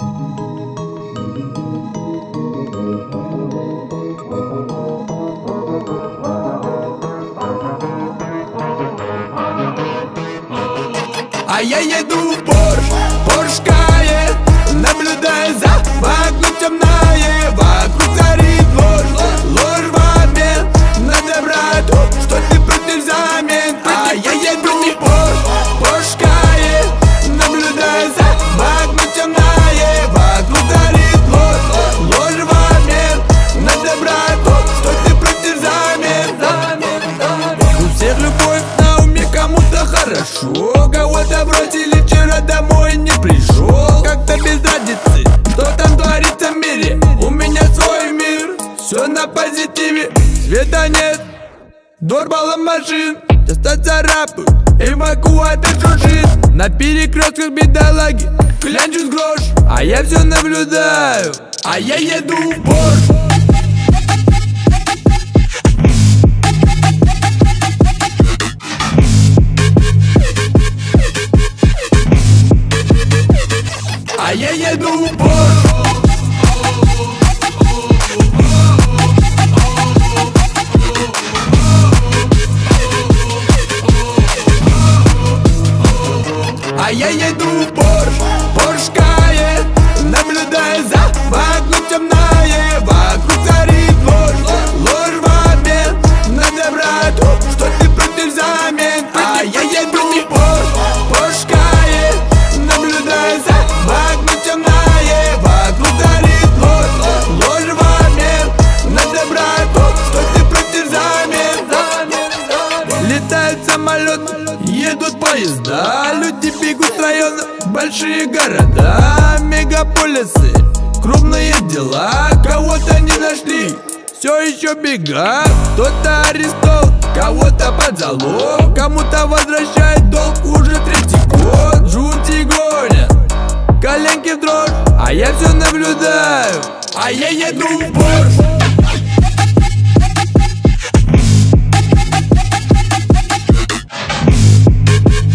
А я еду в Порш Кайен, наблюдая за вокруг темное. Вокруг царит ложь в обмен на доброту, что ты против взамен. А я еду в Порш Кайен, наблюдая за вокруг темное. Вокруг царит ложь в обмен на доброту, что ты против взамен. У всех любовь на уме, кому-то хорошо, кого-то бросили, вчера домой не пришел. Как-то без разницы, что там творится в мире. У меня свой мир, все на позитиве. Света нет, дорбала машин, часто царапают, эвакуатор шуршит. На перекрестках бедолаги клянчут грош, а я все наблюдаю, а я еду в Порш. А я еду в Порш. А я еду в Порш Кайен, наблюдая за вокруг темное. Вокруг царит ложь в обмен на доброту, что ты против взамен. А я еду в Порш Кайен, наблюдая за вокруг темное. Вокруг царит ложь в обмен на доброту, что ты против взамен. Летают самолеты, едут поезда, люди бегут в районы, большие города, мегаполисы, крупные дела. Кого-то не нашли, все еще бегат. Кто-то арестован, кого-то под залог, кому-то возвращает долг уже третий год. Жути гонят, коленки в дрожь, а я все наблюдаю, а я еду в Порш.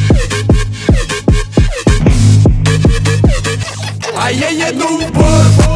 А я еду в Порш.